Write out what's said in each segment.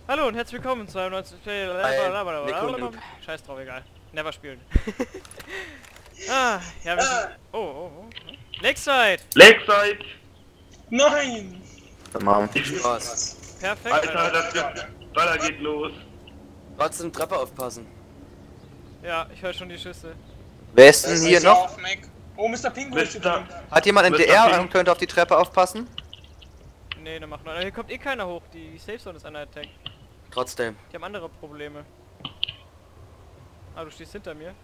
Hallo und herzlich willkommen zu einem neuen Scheiß drauf, egal. Never spielen. Ah, ja, wir sind... Oh. Lakeside! Lakeside! Nein! Tamam. Spaß. Perfekt, Alter, das Baller geht los. Trotzdem Treppe aufpassen. Ja, ich höre schon die Schüsse. Wer ist denn hier noch? Auf Mac. Oh, Mr. Pingu ist hier Mister. drin. Hat jemand ein Mr. DR Pink. und könnte auf die Treppe aufpassen? Nee, dann macht noch. Hier kommt eh keiner hoch, die Safe Zone ist einer Attack. Trotzdem. Die haben andere Probleme. Ah, du stehst hinter mir.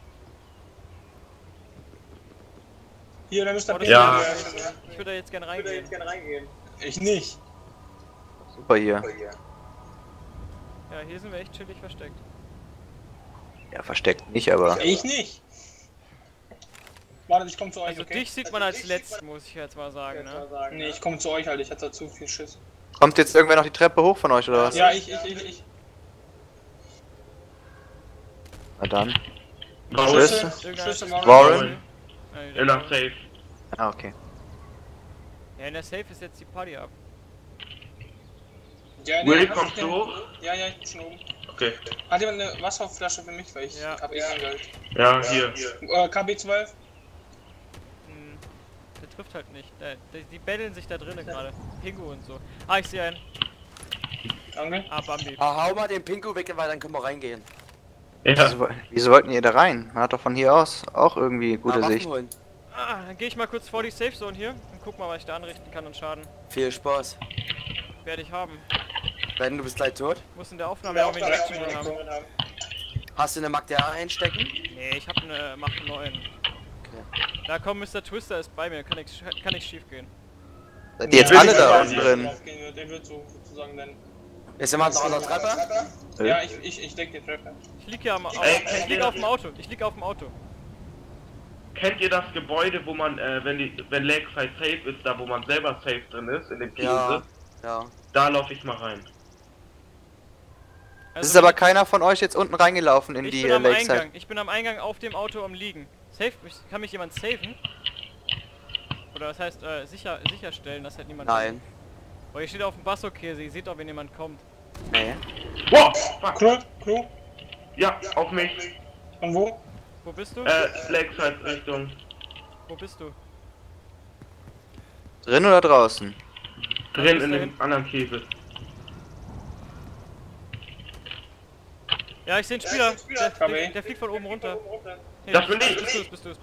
Hier, der Mr. Pingu. Ja. Ich würde da jetzt gerne reingehen. Ich nicht. Super hier. Ja, hier sind wir echt chillig versteckt. Ja, versteckt nicht, aber... Ich nicht. Warte, ich komm zu euch, Also okay? dich sieht man als letzten, muss ich jetzt mal sagen, ne? Nee, ich komm zu euch halt, ich hatte da zu viel Schiss. Kommt jetzt irgendwer noch die Treppe hoch von euch, oder was? Ja, ich. Na dann. Warum? Schüsse? Schüsse, Warren? In der Safe. Ah, okay. Ja, in der Safe ist jetzt die Party ab. Ja, Willy, hast kommst den- du hoch? Ja, ich bin schon oben. Okay. Hat jemand eine Wasserflasche für mich, weil ich Ja. hab eh kein Geld. Ja, hier. KB12? Der trifft halt nicht. Die betteln sich da drinnen gerade. Pingu und so. Ah, ich sehe einen. Danke. Ah, Bambi. Hau mal den Pingu weg, weil dann können wir reingehen. Ja. Wieso wollten ihr da rein? Man hat doch von hier aus auch irgendwie gute Waffen Sicht. holen. Ah, dann gehe ich mal kurz vor die Safe Zone hier und guck mal, was ich da anrichten kann und Schaden. Viel Spaß. Werde ich haben. Wenn du bist gleich tot. Muss in der Aufnahme auch wenig Action drin haben. Hast du eine Magdera einstecken? Nee, ich habe eine Mach 9. Okay. Da kommt Mr. Twister ist bei mir, kann nichts schief gehen. Seid ihr jetzt alle da unten drin? Der wird sozusagen dann. Ist jemand noch an der Treppe? Ja, ich deck die Treppe. Ich lieg hier kennt ich lieg ihr auf dem Auto. Ich lieg auf dem Auto. Kennt ihr das Gebäude, wo man, wenn Lakeside safe ist, da wo man selber safe drin ist, in dem Käse? Ja. Ja. Da laufe ich mal rein. Es ist aber keiner von euch jetzt unten reingelaufen in ich die bin am Lakeside. Eingang. Ich bin am Eingang auf dem Auto am Liegen. Kann mich jemand safen? Oder das heißt, sicherstellen, dass halt niemand... Nein. Oh, hier steht auf dem Basso-Käse, ihr seht doch, wenn jemand kommt. Nee. Wow! Fuck! Klo? Ja, auf mich. Von wo? Wo bist du? Lakeside Richtung. Wo bist du? Drin oder draußen? Drin bis in dahin. dem anderen Käse. Ja, ich sehe einen Spieler. KW. Der fliegt von oben runter. Hey, Das bin ich. Bist du.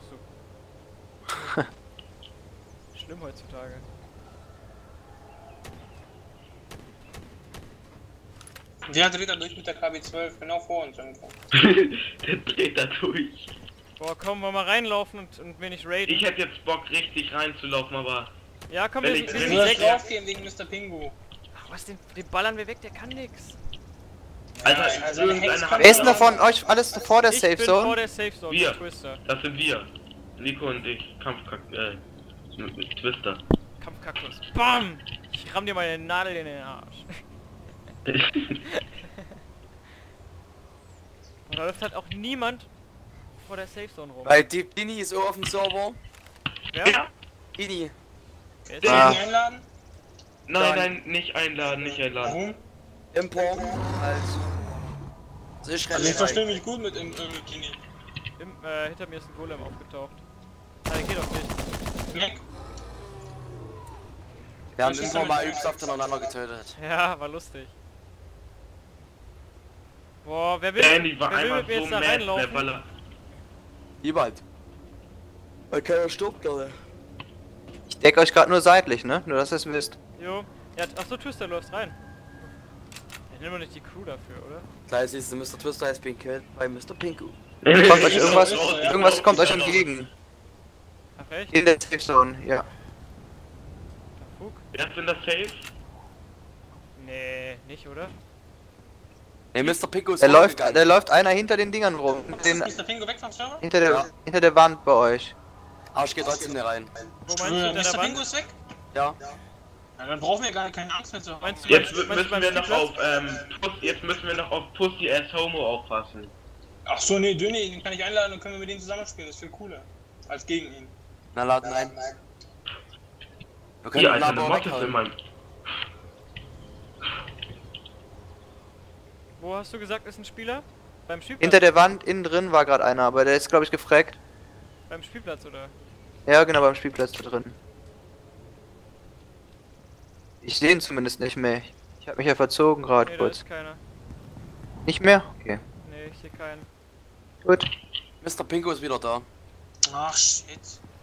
Schlimm heutzutage. Der dreht da durch mit der KB12, genau vor uns irgendwo. Der dreht da durch. Boah, komm, wollen wir mal reinlaufen und wenig raiden. Ich hätte jetzt Bock, richtig reinzulaufen, aber... Ja, komm, Wenn wir ich- sind wenn Du sechs. sollst draufgehen wegen Mr. Pingu. Ach was, den ballern wir weg, der kann nix. Alter, also irgendeiner Hengst hat... Wer ist denn da von euch alles vor der Ich Safe bin vor Zone? der Safe Zone, Wir. mit Twister. Das sind wir. Nico und ich. Mit Twister. Kampfkaktus. BAM! Ich ramm dir meine Nadel in den Arsch. Und da läuft halt auch niemand vor der Safe Zone rum. Weil die Dini ist auch auf dem Server. Wer? Ja. Dini. Wer ist Soll der? ich ihn einladen? Nein, nicht einladen, nicht einladen. Warum? Import. Also. So, ich Also ich rein. verstehe mich gut mit Kini. Hinter mir ist ein Golem aufgetaucht. Nein, geht doch nicht. Mac. Wir haben Was ist Import damit? mal übst aufeinander getötet. Ja, war lustig. Boah, wer will, Der Andy war wer will einfach mit mir so jetzt da mad, der reinlaufen? Baller. Niemand. Weil keiner stirbt gerade. Ich decke euch gerade nur seitlich, ne? Nur dass ihr es wisst. Jo. Ja, achso, Twister läuft rein. Ja, nehmen wir nicht die Crew dafür, oder? Gleich siehst du, Mr. Twister has been killed by Mr. Pingu. Kommt euch irgendwas- irgendwas kommt euch entgegen. Ach echt? In der Safe Zone, ja. Fug? Wer ist in der Safe? Nee, nicht, oder? Nee, Mr. Pingu ist Da vorgegangen. läuft einer hinter den Dingern rum. Den, Ist Mr. Pingu weg vom Server? hinter der Wand bei euch. Aber ich geh trotzdem nicht rein. Wo meinst du, hinter der Mr. Pingu Wand? ist weg? Ja. Ja, dann brauchen wir gar keine Angst mehr zu haben. Meinst du, Jetzt meinst du müssen beim wir noch Spielplatz? jetzt müssen wir noch auf Pussy as Homo aufpassen. Ach so, nee, Döni, den kann ich einladen und können wir mit denen zusammenspielen. Das ist viel cooler. Als gegen ihn. Na, laden ein. Wir können Hier, den Alter, eine aber Motte ist in weghauen. meinem... Wo hast du gesagt, ist ein Spieler? Beim Spielplatz? Hinter der Wand, innen drin war gerade einer, aber der ist glaube ich gefreckt. Beim Spielplatz, oder? Ja, genau, beim Spielplatz da drin. Ich sehe ihn zumindest nicht mehr. Ich habe mich ja verzogen gerade Nee, da kurz. ist keiner. Nicht mehr? Okay. Nee, ich sehe keinen. Gut. Mr. Pinko ist wieder da. Ach, shit.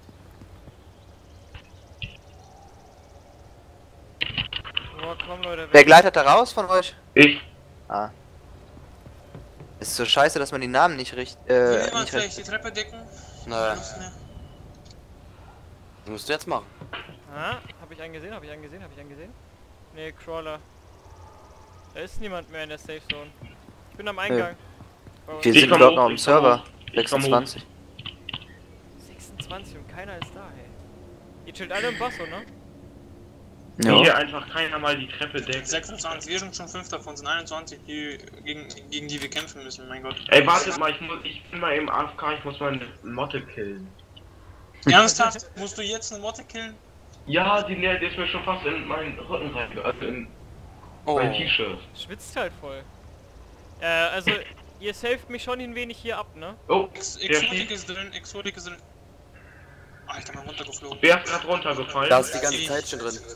Boah, komm Leute, Wer gleitet da raus von euch? Ich. Ah. Es ist so scheiße, dass man die Namen nicht richtig. Will jemand Nicht vielleicht die Treppe decken? Naja, Lust mehr. das musst du jetzt machen. Ah, hab ich einen gesehen? Nee, Crawler. Da ist niemand mehr in der Safe Zone. Ich bin am Eingang. Bei uns. Wir Ich sind komm dort hoch, noch im ich komm Server. hoch. Ich komm hoch. 26. 26 und keiner ist da, ey. Ihr chillt alle im Basso, ne? Ja. Hier einfach keiner mal die Treppe deckt. 26, wir sind schon 5 davon, sind 21, gegen die wir kämpfen müssen, mein Gott. Ey, wartet mal, ich bin mal eben AFK, ich muss mal eine Motte killen. Ernsthaft? Musst du jetzt eine Motte killen? Ja, die ist mir schon fast in meinen Rücken reingegangen, also in Oh. mein T-Shirt. Schwitzt halt voll. Also, ihr saved mich schon ein wenig hier ab, ne? Oh, der Exotik schießt. ist drin, Exotik ist drin. Alter, mal runtergeflogen. Wer ist gerade runtergefallen? Da ist die ganze Zeit schon drin.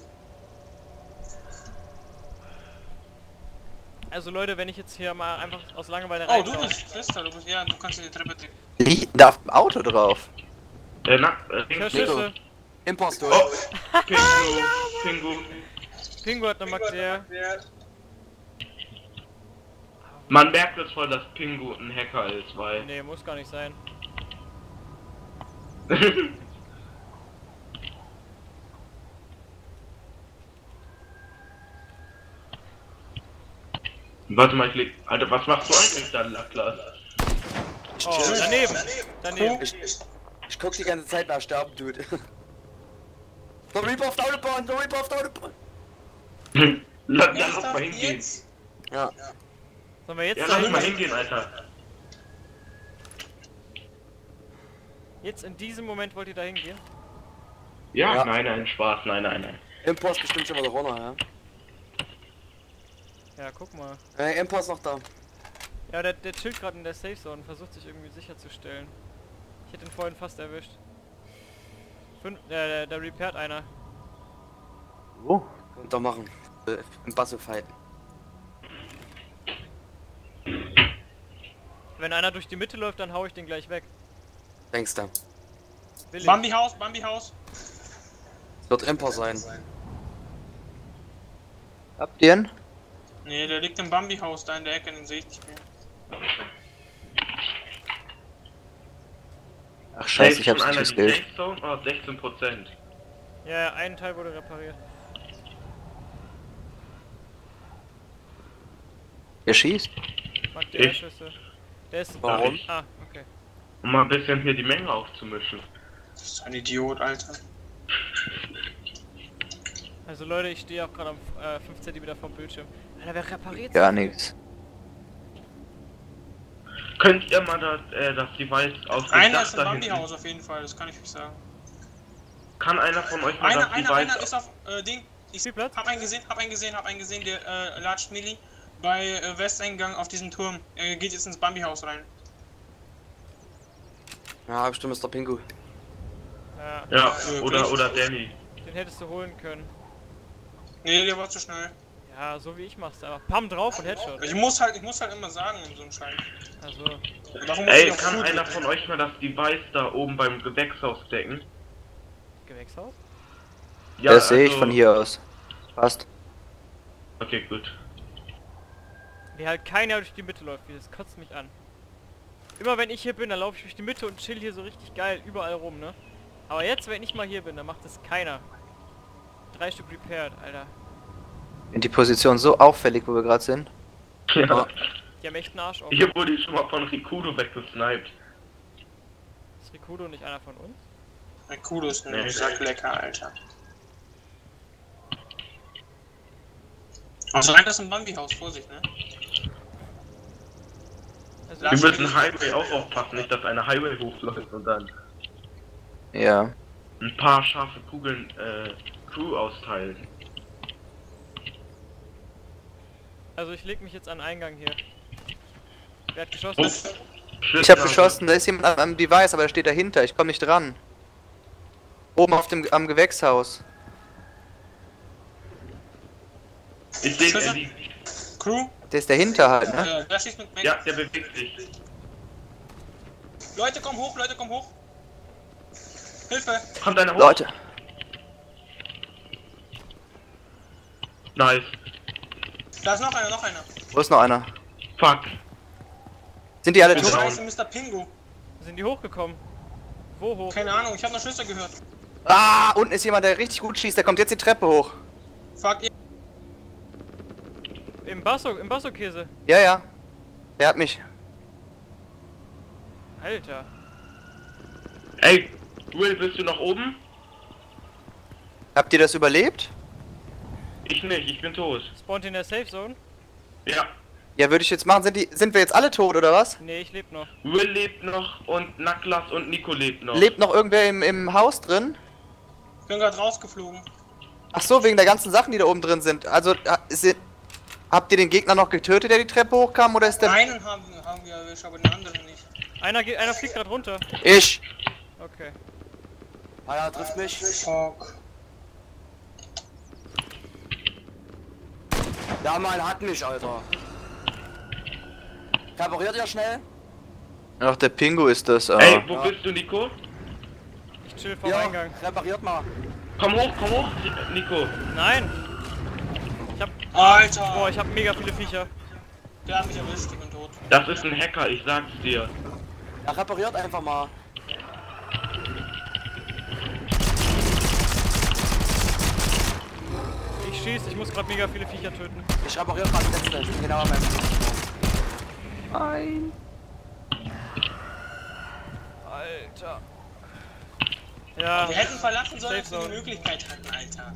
Also Leute, wenn ich jetzt hier mal einfach aus Langeweile Oh, du reinschaue. bist Twister, du bist, ja, du kannst in die Treppe decken. Liegt da auf dem Auto drauf. Ich höre Pingu. Schüsse. Impostor. Oh, Pingu. Pingu hat eine Magdea. Man merkt es voll, dass Pingu ein Hacker ist, weil... Nee, muss gar nicht sein. Warte mal, ich leg... Alter, was machst du eigentlich da, Lacklas? Oh, daneben. Daneben. Ich guck die ganze Zeit nach Sterben, Dude. Der Reaper auf der Autobahn, der Reaper auf der Autobahn. Lass mal Ernsthaft, hingehen. jetzt? Ja. Sollen wir jetzt Ja, lass dahin? mal hingehen, Alter. Jetzt in diesem Moment wollt ihr da hingehen? Ja, Ja. nein, Spaß, nein. Impost bestimmt schon wieder runter, ja. Ja, guck mal. Impost noch da. Ja, der chillt gerade in der Safe Zone und versucht sich irgendwie sicherzustellen. Ich hätte ihn vorhin fast erwischt. Der repairt einer. Oh. Könnt ihr machen. Im Basso fighten. Wenn einer durch die Mitte läuft, dann hau ich den gleich weg. Denkst du? Will ich. Bambi Haus, Bambi Haus. Es wird Impost sein. Habt ihr ihn? Nee, der liegt im Bambi Haus da in der Ecke, den sehe ich nicht mehr. Ach scheiße, ich hab's einer nicht die gesehen. Safe Zone? Oh, 16%. Ja, ein Teil wurde repariert. Wer schießt? Mag der Ich. Schüsse. Der ist. Warum? Ah, okay. Um mal ein bisschen hier die Menge aufzumischen. Das ist ein Idiot, Alter. Also Leute, ich stehe auch gerade am 5 cm vom Bildschirm. Alter, wer repariert Gar so viel? nichts. Könnt ihr mal das Device aus dem Einer Dach ist im da Bambi hinten? Haus auf jeden Fall, das kann ich euch sagen. Kann einer von euch mal das Einer Device... ist auf Ding. Ich Spielplatz? hab einen gesehen, der latscht Milli bei Westeingang auf diesem Turm. Er geht jetzt ins Bambi Haus rein. Ja, bestimmt Mr. Pingu. Ja, Ja, oder Danny. den hättest du holen können. Nee, der war zu schnell. Ja, so wie ich mach's einfach. Pam drauf und Headshot. Ich muss halt immer sagen in so einem Schein. Also, Warum muss Ey, ich auf kann Flut einer drücken? von euch mal das Device da oben beim Gewächshaus decken? Gewächshaus? Ja, Das sehe ich also- von hier aus. Passt. Okay, gut. Wie halt keiner durch die Mitte läuft, wie das kotzt mich an. Immer wenn ich hier bin, dann laufe ich durch die Mitte und chill hier so richtig geil überall rum, ne? Aber jetzt, wenn ich mal hier bin, dann macht das keiner. 3 Stück repaired, Alter. In die Position so auffällig, wo wir gerade sind. Ja. Die haben echt einen Arsch auf. Hier wurde ich schon mal von Rikudo weggesniped. Ist Rikudo nicht einer von uns? Ein Kudos, Nee. ein Sacklecker, Alter. Also rein das im Bambi-Haus, Vorsicht, ne? Also, Wir müssen Highway auch aufpassen, nicht dass eine Highway hochläuft und dann Ja. ein paar scharfe Kugeln Crew austeilen. also ich leg mich jetzt an den Eingang hier. Wer hat geschossen? Ich habe geschossen, da ist jemand am Device, aber der steht dahinter, ich komme nicht dran. Oben am Gewächshaus. Ich sehe, er liegt. Crew? Der ist dahinter halt, ne? Da schießt mit Mac. Ja, der bewegt sich. Leute, komm hoch, Leute, komm hoch. Hilfe! Kommt einer hoch? Leute. Nice. Da ist noch einer, noch einer. Wo ist noch einer? Fuck. Sind die alle Bin tot? down. Scheiße, Mr. Pingu. Sind die hochgekommen? Wo hoch? Keine Ahnung, ich habe noch Schüsse gehört. Ah, unten ist jemand, der richtig gut schießt, der kommt jetzt die Treppe hoch. Fuck, ihr. Im Basso-Käse. Ja, ja. Der hat mich. Alter. Ey, Will, bist du noch oben? Habt ihr das überlebt? Ich nicht, ich bin tot. Spawnt in der Safe Zone? Ja. Ja, würde ich jetzt machen. Sind wir jetzt alle tot, oder was? Nee, ich lebe noch. Will lebt noch und Naklas und Nico lebt noch. Lebt noch irgendwer im Haus drin? Ich bin gerade rausgeflogen. Ach so, wegen der ganzen Sachen, die da oben drin sind. Also, habt ihr den Gegner noch getötet, der die Treppe hochkam, oder ist der... Einen haben wir erwischt, aber den anderen nicht. Einer fliegt gerade runter. Ich! Okay. Ah ja, trifft mich. Fuck. Ja, Mann, hat mich, Alter. Repariert ihr schnell? Ach, der Pingu ist das. Ey, wo bist du, Nico? Ich chill vom Ja, Eingang. repariert mal. Komm hoch, Nico. Nein! Ich hab... Alter! Boah, ich hab mega viele Viecher. Der hat mich erwischt, ich bin tot. Das ist ein Hacker, ich sag's dir. Ja, repariert einfach mal. Ich schieß, ich muss gerade mega viele Viecher töten. Ich repariere gerade das letzte. Ich bin genau an meinem Nein. Alter. Ja, Wir hätten verlassen sollen, als wir Safe die Zone. Möglichkeit hatten, Alter.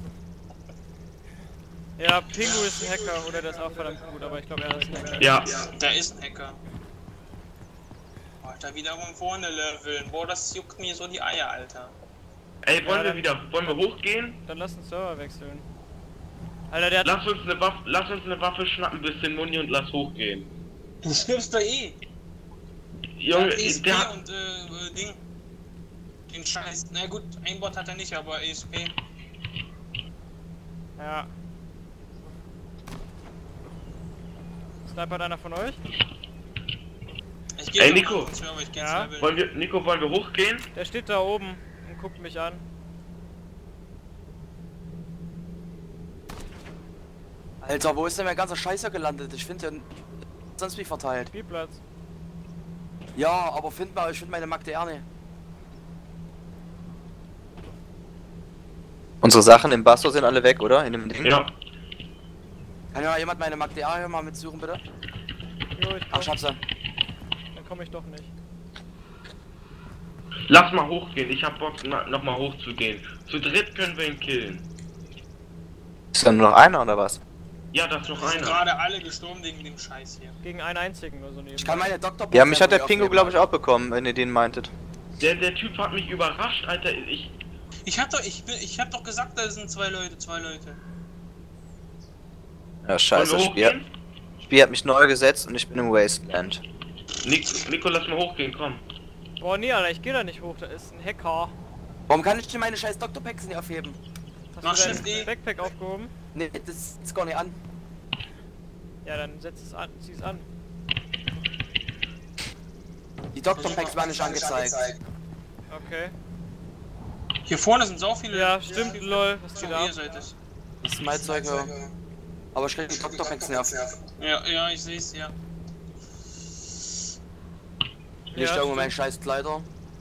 Ja, Pingu ist ein Hacker, oder der ist auch verdammt gut, aber ich glaube, er ist ein Hacker. Ja. Der ist ein Hacker. Alter, wieder von vorne leveln. Boah, das juckt mir so die Eier, Alter. Ey, wollen Ja, wir hochgehen? Dann lass uns Server wechseln. Alter, der hat... Lass uns eine Waffe schnappen, bisschen Muni und lass hochgehen. Du stirbst da eh. Junge, Der hat ESP der hat... und Ding. Den Scheiß. Na gut, Aimbot hat er nicht, aber ESP. Ja. Sniper hat einer von euch? Ich gehe Ey, noch Nico. mal ins Server, ich geh ins Ja? Level. Nico, wollen wir hochgehen? Der steht da oben und guckt mich an. Alter, wo ist denn mein ganzer Scheißer gelandet? Ich finde den sonst wie verteilt. Spielplatz. Ja, aber ich finde meine MacDR nicht. Unsere Sachen im Basso sind alle weg, oder? In dem Ding? Ja. Kann ja mal jemand meine MacDR hier mal mitsuchen, bitte? Jo, ich Ach, komm. ich hab sie. Dann komme ich doch nicht. Lass mal hochgehen, ich hab Bock nochmal hochzugehen. Zu dritt können wir ihn killen. Ist da nur noch einer, oder was? Ja, das ist noch Wir sind einer. gerade alle gestorben wegen dem Scheiß hier. Gegen einen einzigen nur so neben. Ich kann meine Dr. Ja, mich hat der Pingu, glaube ich, auch bekommen, wenn ihr den meintet. Der Typ hat mich überrascht, Alter. Ich hab doch gesagt, da sind zwei Leute. Ja, scheiße, Wollen wir hochgehen? Spiel hat mich neu gesetzt und ich bin im Wasteland. Nico, lass mal hochgehen, komm. Boah, nee, Alter, ich geh da nicht hoch, da ist ein Hacker. Warum kann ich denn meine scheiß Dr. Packs nicht aufheben? Hast Mach du Shift E. dein Backpack aufgehoben? Nee, das ist gar nicht an. Ja, dann setz es an, zieh es an. Die Dr. Packs werden nicht angezeigt. Okay. Hier vorne sind so viele. Ja, stimmt, lol, was So, geht ab? ihr seid es. Das ist mein Zeug, ja. Aber ich krieg die Dr. Packs nicht auf. Ja, ich seh's, ja. Hier steht irgendwo mein stimmt. scheiß Kleider.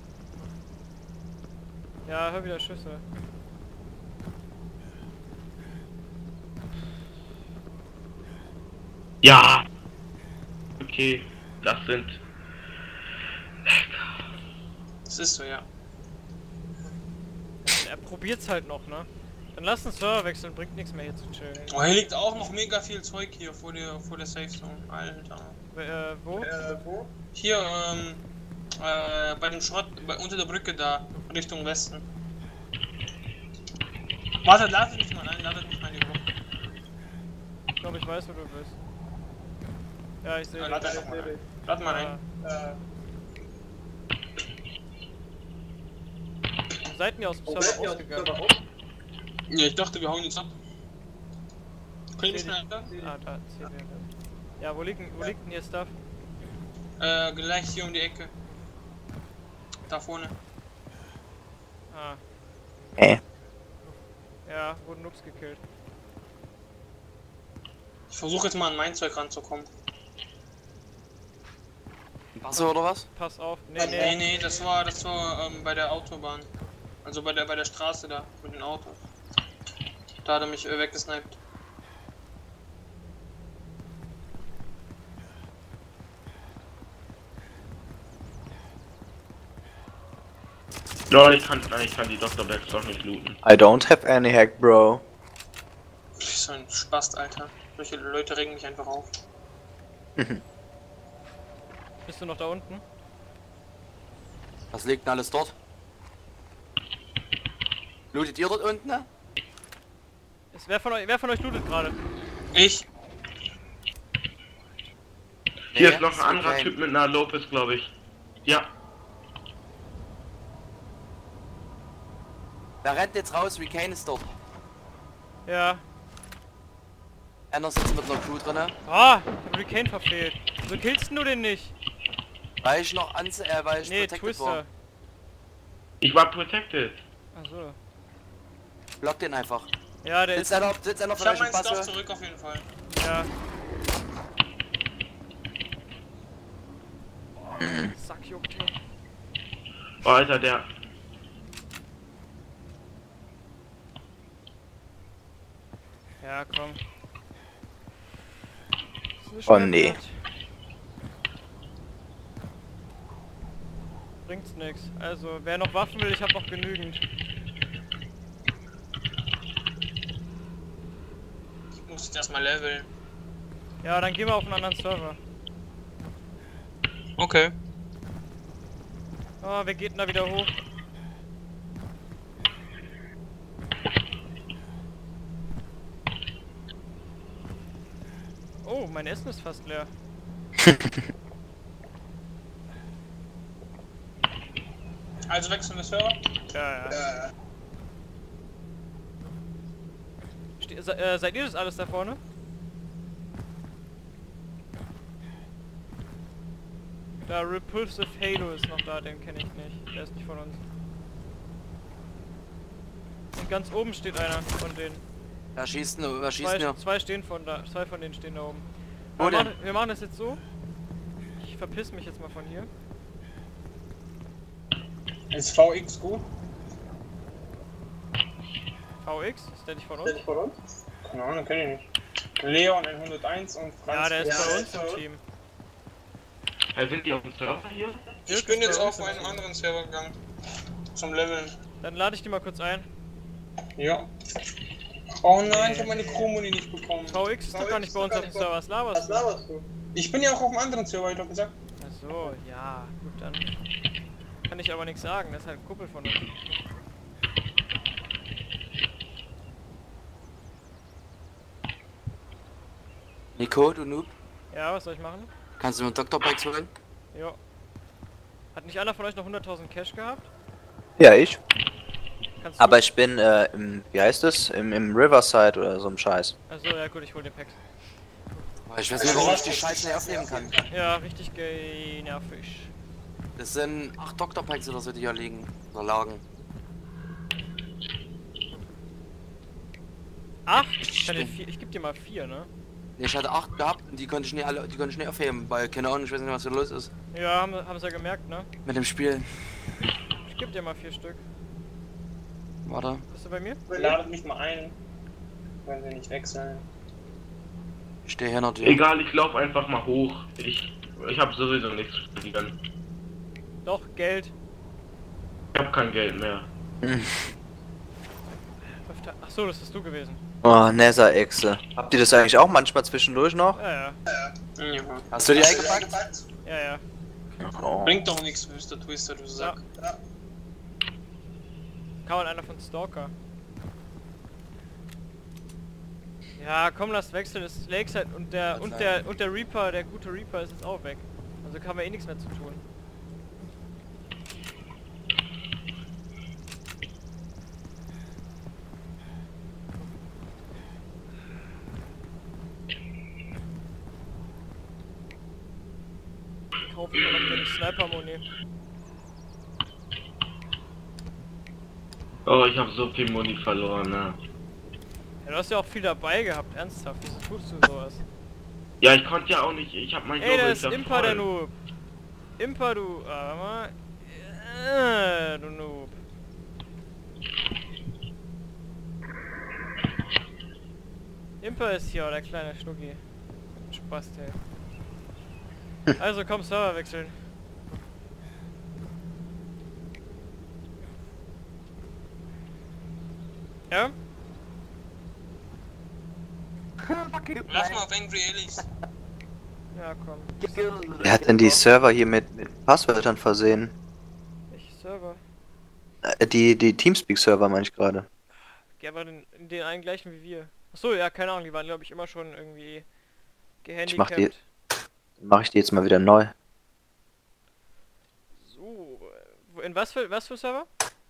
Ja, hör wieder Schüsse. Ja! Okay, das sind... Das ist so, ja. Er probiert's halt noch, ne? Dann lass uns Server wechseln, bringt nichts mehr hier zu chillen. Oh, hier liegt auch noch mega viel Zeug hier vor der Safe Zone. Alter. Wo? Hier, bei dem Schrott, unter der Brücke da, Richtung Westen. Warte, ladet mich mal ein, in die Gruppe. Ich glaube, ich weiß, wo du bist. Ja, ich sehe Lad dich. einfach mal ein. Warte mal ein. Wo seid ihr aus dem Server rausgegangen? Ja, ich dachte, wir hauen jetzt ab. Können wir Seh schnell da? Ah, da, CW. Ja, wo liegt denn hier Stuff? Gleich hier um die Ecke. Da vorne. Ah, ja, wurden Noobs gekillt. Ich versuche jetzt mal an mein Zeug ranzukommen. Wasser oder was? Pass auf. Nee, das war bei der Autobahn. Also bei der Straße da, mit den Autos. Da hat er mich weggesniped. Lol, ich kann die Dr. Bags doch nicht looten. I don't have any hack, bro. So ein Spast, Alter. Solche Leute regen mich einfach auf. Bist du noch da unten? Was liegt denn alles dort? Lootet ihr dort unten? Ne? Wer von euch lootet gerade? Ich? Hier Nee, ist noch ein anderer okay. Typ mit einer Lopez, glaube ich. Ja. Wer rennt jetzt raus? Recane ist dort. Ja. Einer sitzt mit einer Crew drinne. Ah, ich hab Recane verfehlt. Wieso killst du den nicht? Weil ich noch weil ich Nee, protected Twister. war. Ich war protected. Achso. Block den einfach. Ja, der Sitzt ist. einer Ich von hab euch im meinen Stuff Passe? zurück auf jeden Fall. Ja. Sack juckt hier. Oh, Alter, der. Ja, komm. Das ist Oh, eine nee. Schwertwert. Bringt's nix. Also, wer noch Waffen will, ich hab noch genügend. Ich muss jetzt erstmal leveln. Ja, dann gehen wir auf einen anderen Server. Okay. Oh, wer geht denn da wieder hoch? Oh, mein Essen ist fast leer. Also wechseln wir Server? Ja. Seid ihr das alles da vorne? Da Repulsive Halo ist noch da, den kenne ich nicht. Der ist nicht von uns. Und ganz oben steht einer von denen. Wer schießt nur? Zwei stehen von da, zwei von denen stehen da oben. Wo denn? Wir machen das jetzt so. Ich verpiss mich jetzt mal von hier. Ist VX gut? VX, ist der nicht von uns? Keine Ahnung, kenn ich nicht. Leon 101 und Franz. Ja, der ist bei uns der im Team. Sind die auf dem Server hier? Ich bin jetzt auf einen anderen Server gegangen. Zum Leveln. Dann lade ich die mal kurz ein. Ja. Oh nein, ich habe meine Crew-Muni nicht bekommen. VX ist doch gar nicht bei uns auf dem Server, was laberst du? Ich bin ja auch auf einem anderen Server, hab ich doch gesagt. Achso, ja, gut, dann kann ich aber nichts sagen, das ist halt ein Kumpel von uns. Nico, du Noob? Ja, was soll ich machen? Kannst du mir Dr. Bags holen? Jo. Hat nicht einer von euch noch 100.000 Cash gehabt? Ja, ich. Kannst du? Aber ich bin wie heißt es? Im Riverside oder so ein Scheiß. Achso, ja gut, ich hol den Packs. Ich weiß nicht, warum ich die Scheiße nicht aufnehmen kann. Ja, richtig nervig. Das sind 8 Dr. Packs oder so, die hier liegen. Oder lagen. 8? Ich geb dir mal 4, ne? Nee, ich hatte 8 gehabt und die konnte ich nicht aufheben, weil keine Ahnung, ich weiß nicht, was hier los ist. Ja, haben sie ja gemerkt, ne? Mit dem Spiel. Ich geb dir mal 4 Stück. Warte. Bist du bei mir? Ladet mich mal ein. Wenn wir nicht wechseln. Ich stehe hinter dir. Egal, ich laufe einfach mal hoch. Ich habe sowieso nichts zu verlieren. Doch, Geld. Ich habe kein Geld mehr. Achso, das bist du gewesen. Oh, Nether-Echse. Habt ihr das eigentlich auch manchmal zwischendurch noch? Ja. Ja. Hast du die eingepackt? Ja. Oh. Bringt doch nichts, Mr. Twister, du Sack. Ja. Kann man einer von Stalker. Ja, komm, lass wechseln. Es ist Lakeside und der Reaper, der gute Reaper ist jetzt auch weg. Also kann man eh nichts mehr zu tun. Kaufen wir noch den Sniper-Muni. Oh, ich habe so viel Muni verloren, ne? Ja, du hast ja auch viel dabei gehabt, ernsthaft. Wieso tust du sowas? Ja, ich konnte ja auch nicht, ich habe mein Ey, da Global ist ja Impa, der voll. Noob. Impa, du. Warte mal. Du Noob. Impa ist hier, der kleine Schnucki. Spaß, ey. Also komm, Server wechseln. Ja? Lass mal auf Angry Alice. Ja, komm. Wer hat denn die Server hier mit Passwörtern versehen? Welche Server? Die Teamspeak-Server meine ich gerade. Ja, aber den einen gleichen wie wir. Achso, ja, keine Ahnung, die waren glaube ich immer schon irgendwie gehandicapt. Mache ich die jetzt mal wieder neu. So, in was für Server?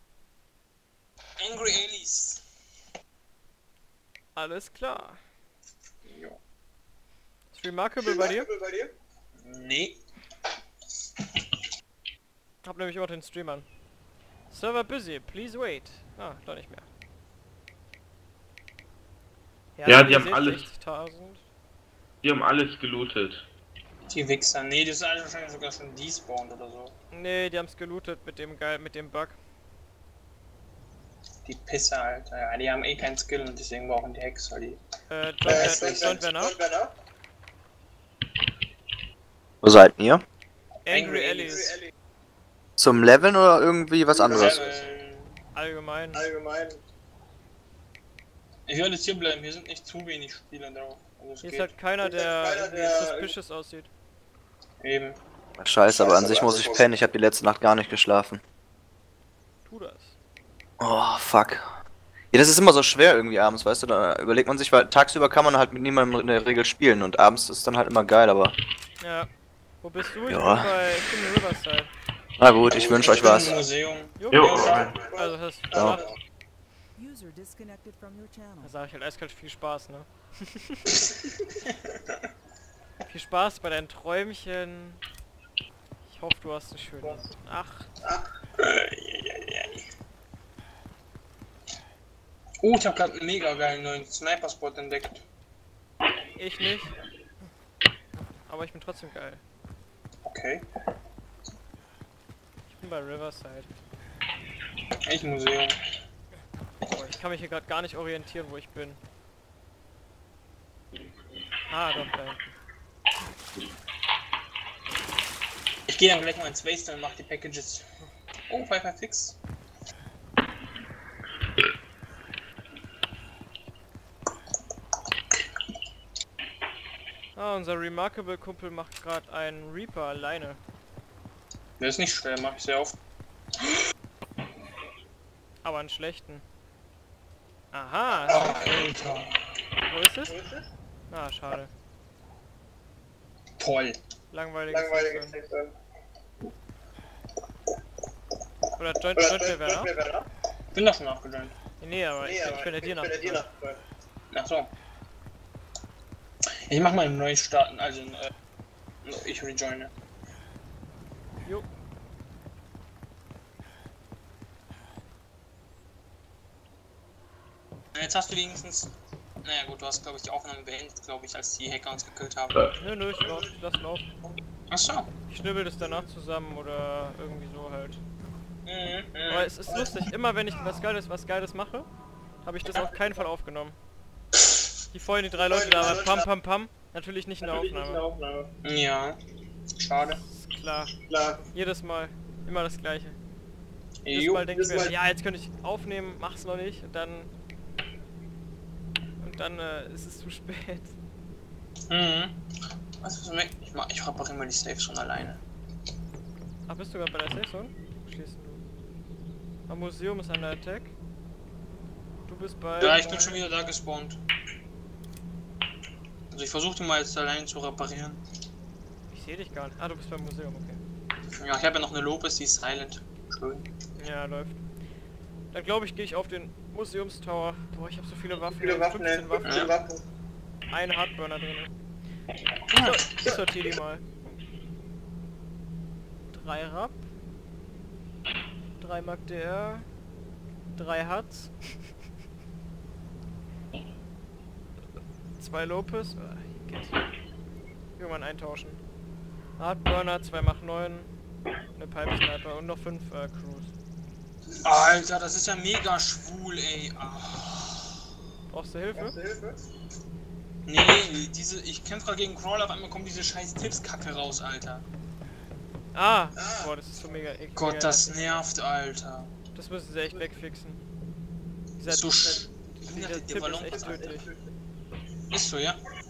Angry Alice. Alles klar. Jo. Ist Remarkable bei dir? Nee. Hab nämlich auch den Stream an. Server busy, please wait. Ah, doch nicht mehr. Ja, die haben alles. 60.000. Die haben alles gelootet. Die Wichser. Nee, die sind alle wahrscheinlich sogar schon despawned oder so. Nee, die haben's gelootet mit dem Bug. Die Pisser, Alter. Ja, die haben eh keinen Skill und deswegen brauchen die Hexer die. Don't Werner. Wo seid ihr? Angry Alice. Zum Leveln oder irgendwie was anderes? Allgemein. Ich will jetzt hier bleiben, hier sind nicht zu wenig Spieler drauf. Also es Hier ist geht. halt keiner, der irgendwie suspicious aussieht. Eben. Scheiße, aber an sich muss ich pennen. Ich habe die letzte Nacht gar nicht geschlafen. Tu das. Oh, fuck. Ja, das ist immer so schwer irgendwie abends, weißt du? Da überlegt man sich, weil tagsüber kann man halt mit niemandem in der Regel spielen und abends ist dann halt immer geil, aber... Ja. Wo bist du? Ja. Ich bin in Riverside. Na gut, ich wünsche euch was. Im Museum. Jo. Also das Ja. Da sag ich halt eiskalt viel Spaß, ne? Viel Spaß bei deinen Träumchen. Ich hoffe, du hast einen schönen. Ach. Ich hab grad einen mega geilen neuen Sniper-Spot entdeckt. Ich nicht. Aber ich bin trotzdem geil. Okay. Ich bin bei Riverside. Ich Museum. Boah, ich kann mich hier gerade gar nicht orientieren, wo ich bin. Ah, doch, da hinten. Ich gehe dann gleich mal ins Waste und mach die Packages. Oh, 5 fix. Ah, unser Remarkable-Kumpel macht gerade einen Reaper alleine. Das ist nicht schwer, mach ich sehr oft. Aber einen schlechten. Aha! Alter. Wo ist es? Ah, schade. Toll. Langweiliges Session. Oder Joint Werner? Bin doch schon nachgejoint. Nee, aber ich bin ja dir nach. Ach so. Ich mach mal einen neuen starten, also ich rejoine. Jo. Jetzt hast du wenigstens... Naja gut, du hast glaube ich die Aufnahme beendet, glaube ich, als die Hacker uns gekillt haben. Nö, ich lass laufen. Achso. Ich schnibbel das danach zusammen oder irgendwie so halt. Mhm. Aber es ist lustig, immer wenn ich was Geiles mache, habe ich das auf keinen Fall aufgenommen. Die vorhin die 3 Leute da waren, pam, natürlich nicht in der Aufnahme. Ja. Schade. Ist klar. Jedes Mal. Immer das gleiche. Jedes Jo. Mal denke ich mir, ja, jetzt könnte ich aufnehmen, mach's noch nicht und dann ist es zu spät. Mhm. Was ist das? Ich repariere mal die Saves schon alleine. Ach, bist du gerade bei der Safe Zone? Wo stehst du? Am Museum ist einer Attack. Du bist bei... Ja, ich bin schon wieder da gespawnt. Also ich versuche mal jetzt allein zu reparieren. Ich Ich sehe dich gar nicht. Ah, du bist beim Museum, okay. Ja, ich habe ja noch eine Lopez, die ist silent. Schön. Ja, läuft. Dann glaube ich, gehe ich auf den Museumstower. Boah, ich habe so viele Waffen. 15 Waffen. Ja. Ein Hardburner drin. So, ich sortiere die mal. 3 Rapp. 3 Mark DR. 3 Hats. 2 Lopez. Irgendwann eintauschen. Hardburner, 2 Mach 9. Eine Pipe Sniper und noch 5 Crews. Alter, das ist ja mega schwul, ey. Ah. Brauchst du Hilfe? Nee, ich kämpfe gerade gegen Crawler, auf einmal kommt diese scheiß Tipps-Kacke raus, Alter. Ah! Boah, das ist so mega eklig. Gott, das nervt, Alter. Das müssen sie echt wegfixen. So Dieser Tipp ist Ballon echt tödlich. ist so, ja.